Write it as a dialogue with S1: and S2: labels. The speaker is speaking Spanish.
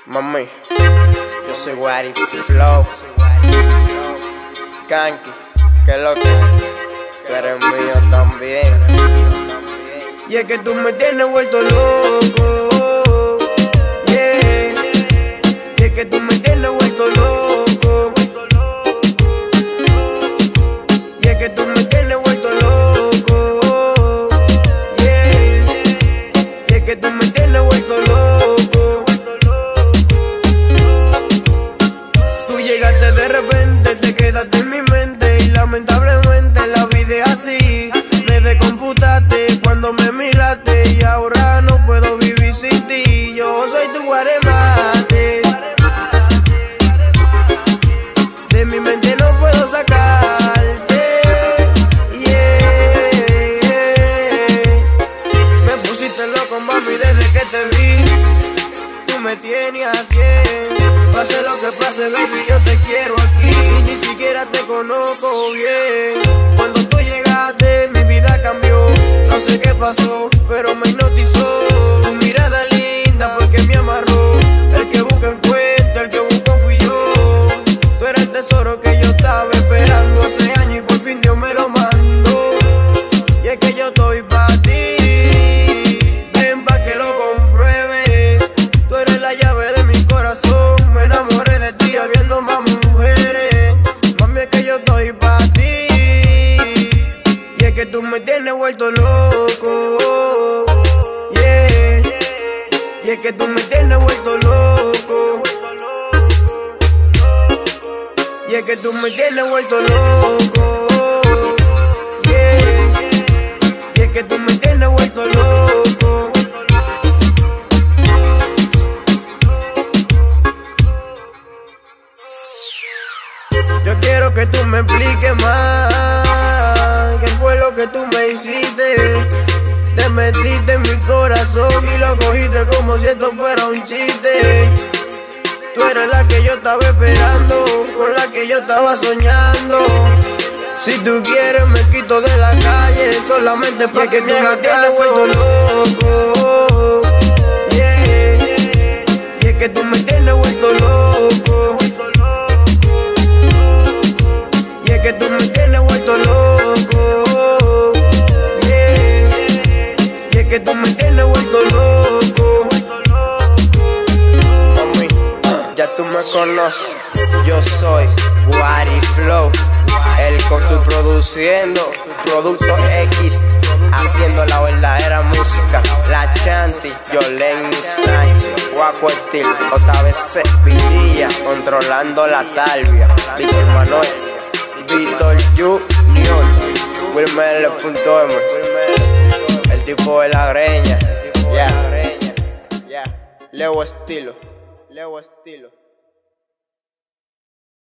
S1: Mami, yo soy Wari Flow, Kanki, que lo que tú eres mío también. Y es que tú me tienes vuelto loco, yeah. Y es que tú me tienes vuelto loco. Y es que tú me tienes vuelto loco, yeah. Y es que tú me tienes vuelto loco. Tú llegaste de repente, te quedaste en mi mente y lamentablemente la vida es así. Me descomputaste cuando me miraste y ahora no puedo vivir sin ti. Yo soy tu guaremate, de mi mente no puedo sacarte, yeah. Me pusiste loco, mami, desde que te vi. Tú me tienes a 100. Pase lo que pase, baby, yo te quiero aquí. Ni siquiera te conozco bien. Cuando tú llegaste, mi vida cambió. No sé qué pasó, pero me hipnotizó. Tu mirada linda fue que me amarró. El que busca encuentra, el que buscó fui yo. Tú eres el tesoro que yo estaba esperando hace años y por fin Dios me lo mandó. Y es que yo estoy pa' ti, ven pa' que lo compruebe. Tú eres la llave de mi corazón. Me enamoré de ti habiendo más mujeres. Mami, es que yo estoy pa' ti. Y es que tú me tienes vuelto loco, yeah. Y es que tú me tienes vuelto loco. Y es que tú me tienes vuelto loco, yeah. Y es que tú me tienes vuelto loco. Yo quiero que tú me expliques más. ¿Qué fue lo que tú me hiciste? Te metiste en mi corazón y lo cogiste como si esto fuera un chiste. Tú eres la que yo estaba esperando, con la que yo estaba soñando. Si tú quieres me quito de la calle solamente para que me hagas caso, loco, yeah. Y es que tú me tienes vuelto loco. Y es que tú me tienes vuelto loco, yeah. Y es que tú me tienes vuelto loco. Mami, ya tú me conoces. Yo soy Wari Flow, él con su produciendo, Producto X, haciendo la verdadera música. La Chanti, Yoleni Sánchez, Guaco Estil, JBC, Vidilla, controlando la Talvia, Víctor Manuel, Víctor Junior, Wilmer.m, el tipo de la greña, yeah. Leo Estilo.